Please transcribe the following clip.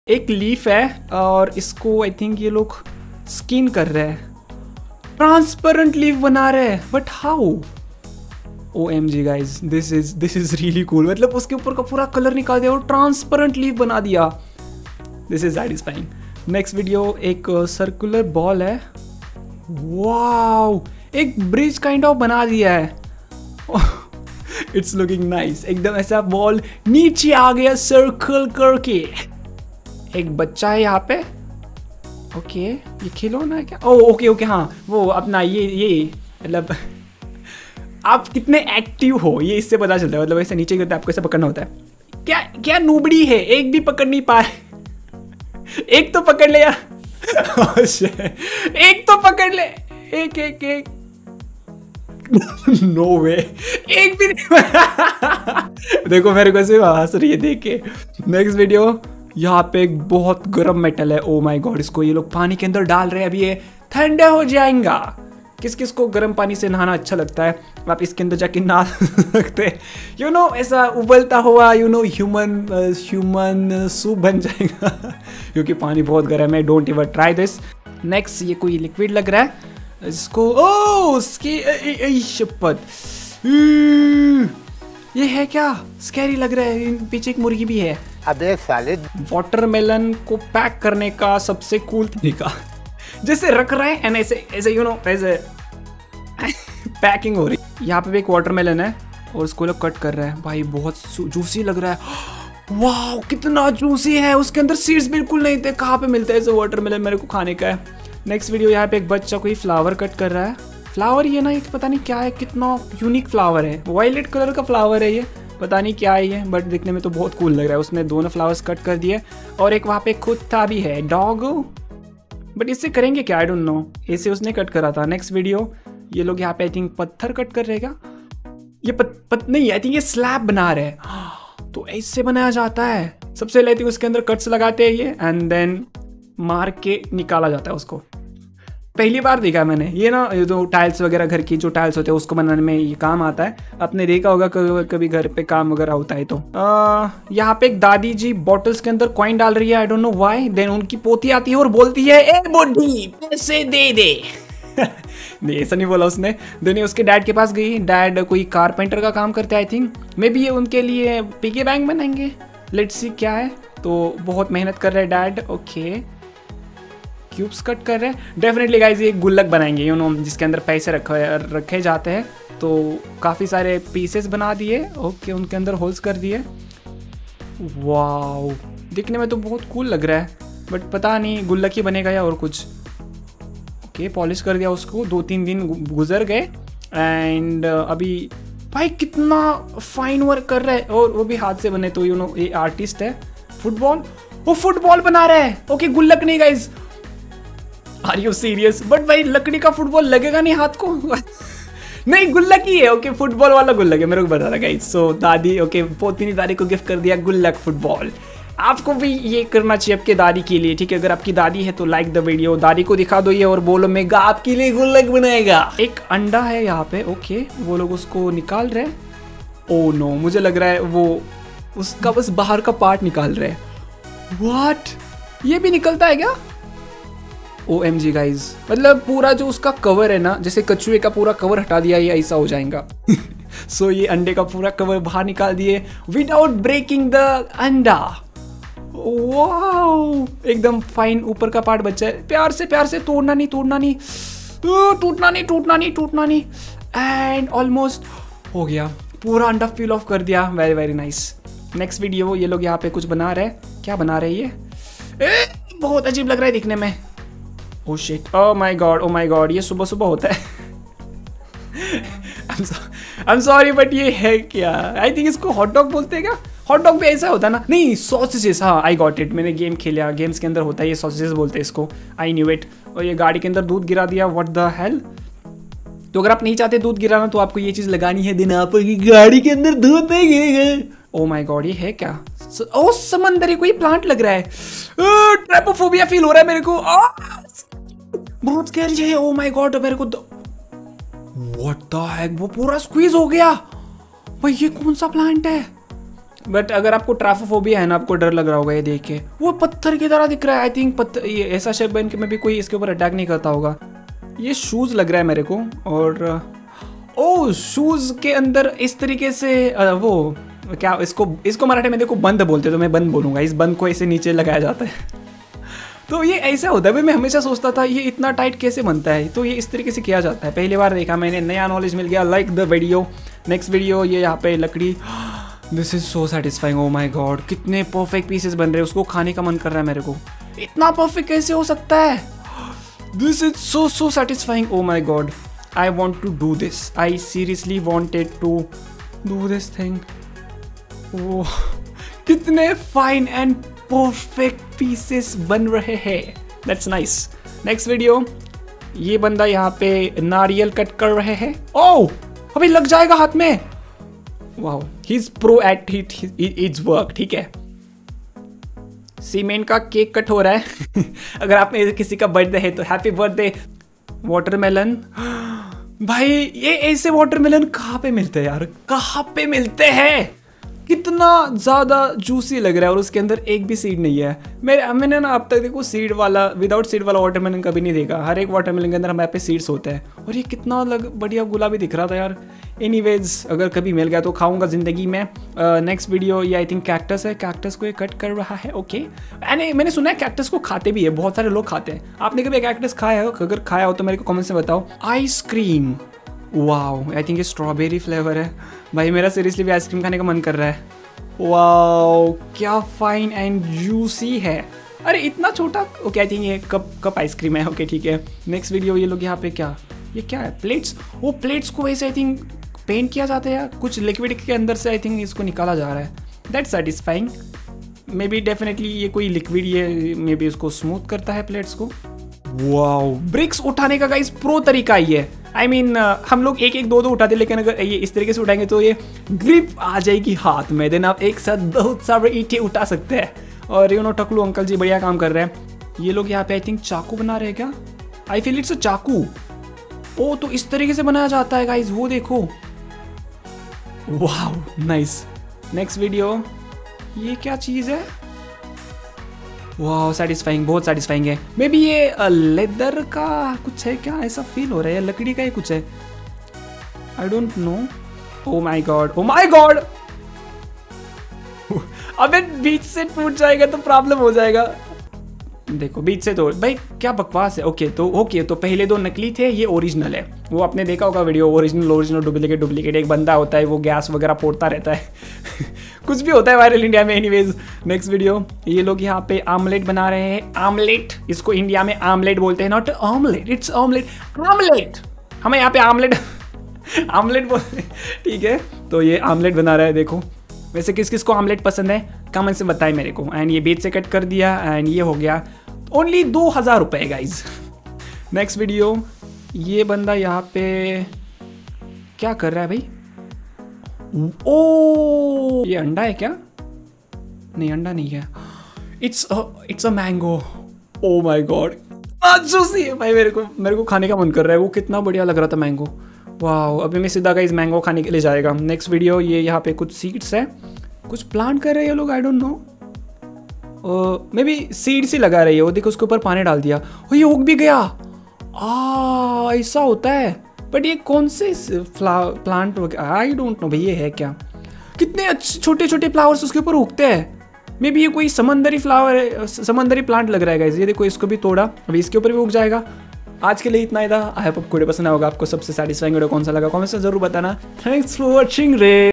एक लीफ है और इसको आई थिंक ये लोग स्किन कर रहे हैं, ट्रांसपेरेंट लीफ बना रहे हैं, but how? OMG guys, this is really cool. मतलब उसके ऊपर का पूरा कलर निकाल दिया और ट्रांसपेरेंट लीफ बना दिया। This is satisfying. Next video, एक सर्कुलर बॉल है, वाओ, एक ब्रिज काइंड ऑफ बना दिया है। It's looking nice. एकदम ऐसा बॉल नीचे आ गया सर्कल करके। एक बच्चा है यहाँ पे, ओके ये खिलौना है क्या? ओके ओके, हाँ वो अपना ये मतलब आप कितने एक्टिव हो ये इससे पता चलता है। मतलब ऐसे नीचे गिरते आपको ऐसे पकड़ना होता है। क्या नूबड़ी है, एक भी पकड़ नहीं पाए। एक तो पकड़ ले यार। एक तो पकड़ ले, एक नो वे, एक भी नहीं। देखो मेरे को सिर्फ हंस रही है देख के। नेक्स्ट वीडियो, यहाँ पे एक बहुत गर्म मेटल है। ओ माय गॉड, इसको ये लोग पानी के अंदर डाल रहे हैं, अभी ये ठंडा हो जाएगा। किस किस को गर्म पानी से नहाना अच्छा लगता है, आप इसके अंदर जाके नहा सकते हैं। यू नो ऐसा उबलता हुआ ह्यूमन सूप बन जाएगा। क्योंकि पानी बहुत गर्म है। Don't ever try this. Next, ये कोई लिक्विड लग रहा है, इसको उसकी शपथ, ये है क्या? स्कैरी लग रहा है। पीछे एक मुर्गी भी है। अबे साले, वाटरमेलन को पैक करने का सबसे कूल तरीका, जैसे रख रहा है एंड ऐसे ऐसे पैकिंग हो रही। यहाँ पे भी एक वाटरमेलन है और उसको लोग कट कर रहे हैं। भाई बहुत जूसी लग रहा है। वाह कितना जूसी है, उसके अंदर सीड्स बिल्कुल नहीं थे। कहाँ पे मिलता है ऐसे वाटरमेलन, मेरे को खाने का है। नेक्स्ट वीडियो, यहाँ पे एक बच्चा कोई फ्लावर कट कर रहा है। फ्लावर ये ना, एक पता नहीं क्या है, कितना यूनिक फ्लावर है। वायलेट कलर का फ्लावर है ये, पता नहीं क्या है ये, बट दिखने में तो बहुत कूल लग रहा है। उसने दोनों फ्लावर्स कट कर दिए और एक वहाँ पे कुत्ता भी है, डॉग। बट इससे करेंगे क्या, आई डोंट नो। ऐसे उसने कट करा था। नेक्स्ट वीडियो, ये लोग यहाँ पे आई थिंक पत्थर कट कर रहेगा। ये नहीं, आई थिंक ये स्लैब बना रहे हैं। तो ऐसे बनाया जाता है। सबसे पहले उसके अंदर कट्स लगाते हैं ये एंड देन मार के निकाला जाता है उसको। पहली बार देखा मैंने ये ना, ये जो टाइल्स वगैरह घर की जो टाइल्स होते हैं उसको बनाने में ये काम आता है। आपने देखा होगा कभी घर पे काम वगैरह होता है तो। यहाँ पे एक दादी जी बॉटल्स के अंदर कॉइन डाल रही है, I don't know why. Then उनकी पोती आती है और बोलती है, ए बुड्ढी पैसे दे दे। नहीं ऐसा नहीं बोला उसने। देन उसके डैड के पास गई। डैड कोई कारपेंटर का काम करते हैं आई थिंक। मे बी ये उनके लिए पिगी बैंक बनाएंगे। लेट्स सी क्या है। तो बहुत मेहनत कर रहे हैं डैड। ओके, क्यूब्स कट कर रहे हैं। डेफिनेटली गाइज ये गुल्लक बनाएंगे, यू नो, जिसके अंदर पैसे रखे जाते हैं। तो काफ़ी सारे पीसेस बना दिए। ओके, उनके अंदर होल्स कर दिए। वाओ, दिखने में तो बहुत कूल लग रहा है, बट पता नहीं गुल्लक ही बनेगा या और कुछ। ओके, पॉलिश कर दिया उसको। 2-3 दिन गुजर गए एंड अभी भाई कितना फाइन वर्क कर रहा है, और वो भी हाथ से बने। तो यू नो ये आर्टिस्ट है। फुटबॉल, वो फुटबॉल बना रहा है। ओके, गुल्लक नहीं guys, are you serious? But भाई लकड़ी का फुटबॉल लगेगा नहीं हाथ को। नहीं, गुल्लक ही है। ओके, फुटबॉल वाला गुल्लक है, मेरे को बता रहा गाइस। सो दादी, ओके, पोती दादी को गिफ्ट कर दिया गुल्लक फुटबॉल। आपको भी ये करना चाहिए आपके दादी के लिए, ठीक है? अगर आपकी दादी है तो लाइक द वीडियो, दादी को दिखा दो ये और बोलो मैं आपके लिए गुल्लक बनाएगा। एक अंडा है यहाँ पे। ओके, वो लोग उसको निकाल रहे हैं। ओ नो, मुझे लग रहा है वो उसका बस बाहर का पार्ट निकाल रहे हैं। व्हाट, ये भी निकलता है क्या? OMG गाइज, मतलब पूरा जो उसका कवर है ना, जैसे कछुए का पूरा कवर हटा दिया ये ऐसा हो जाएगा। सो ये अंडे का पूरा कवर बाहर निकाल दिए विदाउट ब्रेकिंग द अंडा। वाओ, एकदम फाइन ऊपर का पार्ट बचा है। प्यार से तोड़ना नहीं, टूटना नहीं। एंड ऑलमोस्ट हो गया, पूरा अंडा पील ऑफ कर दिया। Very very nice. Next video, ये लोग यहाँ पे कुछ बना रहे हैं। क्या बना रहे हैं ये? बहुत अजीब लग रहा है दिखने में। Oh shit, oh my god, ये सुबह सुबह होता है। आई एम सॉरी बट ये है क्या? आई थिंक इसको हॉट डॉग बोलते हैं क्या? हॉट डॉग भी ऐसा होता है ना? नहीं, सॉसेजेस। हाँ, आई गॉट इट, मैंने गेम खेला, गेम्स के अंदर होता है ये, सॉसेजेस बोलते हैं इसको। I knew it. और ये गाड़ी के अंदर दूध गिरा दिया, व्हाट द हेल। तो अगर आप नहीं चाहते दूध गिराना तो आपको ये चीज़ लगानी है, दिन आपकी गाड़ी के अंदर दूध नहीं गिरेगा। ओ माय गॉड, ये है क्या? ओ समंदरी कोई प्लांट लग रहा है। ट्रैपोफोबिया फील हो रहा है मेरे को। बहुत स्कैरी है। ओ माय गॉड, मेरे को व्हाट द हेक, वो पूरा स्क्वीज हो गया। भाई ये कौन सा प्लांट है? बट अगर आपको ट्राफोफोबिया है ना, आपको डर लग रहा होगा ये देख के, वो पत्थर की तरह दिख रहा है। आई थिंक पत्थर, ये ऐसा शेप बन के में भी कोई इसके ऊपर अटैक नहीं करता होगा। ये शूज़ लग रहा है मेरे को, और ओ शूज़ के अंदर इस तरीके से वो क्या इसको मराठी में देखो बंद बोलते, तो मैं बंद बोलूँगा। इस बंद को ऐसे नीचे लगाया जाता है तो ये ऐसा होता है भाई। मैं हमेशा सोचता था ये इतना टाइट कैसे बनता है, तो ये इस तरीके से किया जाता है। पहली बार देखा मैंने, नया नॉलेज मिल गया। Like the video. Next video, ये यहाँ पे लकड़ी, this is so satisfying. Oh my god, कितने परफेक्ट पीसेस बन रहे हैं, उसको खाने का मन कर रहा है मेरे को। इतना परफेक्ट कैसे हो सकता है? This is so satisfying. Oh my god, I want to do this. I seriously wanted to do this thing. वो कितने फाइन एंड परफेक्ट पीसेस बन रहे हैं। That's nice. नेक्स्ट वीडियो, ये बंदा यहाँ पे नारियल कट कर रहे हैं। ओह अभी लग जाएगा हाथ में। Wow, he is pro at its work. ठीक है, सीमेंट का केक कट हो रहा है अगर आप में किसी का बर्थडे है तो हैप्पी बर्थडे। वाटरमेलन, भाई ये ऐसे वाटरमेलन कहाँ पे मिलते हैं यार, कहाँ पे मिलते हैं? कितना ज़्यादा जूसी लग रहा है, और उसके अंदर एक भी सीड नहीं है। मैंने ना अब तक देखो सीड वाला, विदाउट सीड वाला वाटरमेलन कभी नहीं देखा। हर एक वाटरमेलन के अंदर हमारे पे सीड्स होते हैं, और ये कितना बढ़िया गुलाबी दिख रहा था यार। एनीवेज, अगर कभी मिल गया तो खाऊंगा ज़िंदगी में। नेक्स्ट वीडियो, ये आई थिंक कैक्टस है। कैक्टस को ये कट कर रहा है। ओके, मैंने सुना है कैक्टस को खाते भी है, बहुत सारे लोग खाते हैं। आपने कभी कैक्टस खाया हो? अगर खाया हो तो मेरे को कमेंट्स में बताओ। आइसक्रीम, वाओ, आई थिंक ये स्ट्रॉबेरी फ्लेवर है। भाई मेरा सीरियसली भी आइसक्रीम खाने का मन कर रहा है। वाओ, क्या फाइन एंड जूसी है। अरे इतना छोटा। ओके, आई थिंक ये कप आइसक्रीम है। ओके ठीक है। नेक्स्ट वीडियो, ये लोग यहाँ पे ये क्या है? प्लेट्स। वो प्लेट्स को ऐसे आई थिंक पेंट किया जाता है, कुछ लिक्विड के अंदर से आई थिंक इसको निकाला जा रहा है। That's satisfying. Maybe definitely ये कोई लिक्विड, ये मे बी इसको स्मूथ करता है प्लेट्स को। वाओ, ब्रिक्स उठाने का गाइस प्रो तरीका ही है। आई मीन हम लोग एक दो उठाते, लेकिन अगर ये इस तरीके से उठाएंगे तो ये ग्रिप आ जाएगी हाथ में। देन आप एक साथ बहुत सारे ईंटें उठा सकते हैं। और यू नो, टकलू अंकल जी बढ़िया काम कर रहे हैं। ये लोग यहाँ पे आई थिंक चाकू बना रहे हैं क्या? आई फील इट्स अ चाकू। ओ, तो इस तरीके से बनाया जाता है गाइस, वो देखो। Wow, nice. नेक्स्ट वीडियो, ये क्या चीज़ है? वाह, सेटिस्फाइंग, बहुत सेटिस्फाइंग है। मे बी ये लेदर का कुछ है क्या? ऐसा फील हो रहा है, लकड़ी का ही कुछ है। I don't know. Oh my God, oh my God अबे बीच से टूट जाएगा तो प्रॉब्लम हो जाएगा। देखो बीच से तो भाई क्या बकवास है। ओके तो पहले दो नकली थे, ये ओरिजिनल है। वो आपने देखा होगा वीडियो, ओरिजिनल डुप्लीकेट। एक बंदा होता है वो गैस वगैरह फोड़ता रहता है कुछ भी होता है वायरल इंडिया में। एनीवेज, नेक्स्ट वीडियो, ये लोग यहाँ पे आमलेट बना रहे हैं। आमलेट, इसको इंडिया में आमलेट बोलते हैं, not omelette, it's omelette. Omelette, हमें यहाँ पे आमलेट आमलेट बोलते हैं। ठीक है, तो ये आमलेट बना रहा है। देखो, वैसे किस किस को आमलेट पसंद है कमेंट से बताएं मेरे को। एंड ये बीच से कट कर दिया, एंड ये हो गया ओनली 2000 रुपये गाइज। नेक्स्ट वीडियो, ये बंदा यहाँ पे क्या कर रहा है भाई? ओ, ये अंडा है क्या? नहीं, अंडा नहीं है। It's a mango. Oh my God, juicy है भाई। मेरे को खाने का मन कर रहा है। वो कितना बढ़िया लग रहा था मैंगो। वाह, अभी मैं सीधा गाइस मैंगो खाने के लिए जाएगा। नेक्स्ट वीडियो, ये यहाँ पे कुछ सीड्स है, कुछ प्लांट कर रहे हैं ये लोग। I don't know, maybe seeds ही लगा रही है। वो देखो, उसके ऊपर पानी डाल दिया, और ये उग भी गया। ऐसा होता है। बट ये कौन से प्लांट? आई डोंट नो भाई, ये है क्या? कितने अच्छे छोटे छोटे फ्लावर्स उसके ऊपर उगते हैं। मे बी ये कोई समंदरी फ्लावर है, समंदरी प्लांट लग रहा है गाइस। ये देखो, इसको भी तोड़ा, अभी इसके ऊपर भी उग जाएगा। आज के लिए इतना ही था। आई होप आपको वीडियो पसंद होगा। आपको सबसे सेटिस्फाइंग वीडियो कौन सा लगा कमेंट से जरूर बताना। थैंक्स फॉर वॉचिंग रे।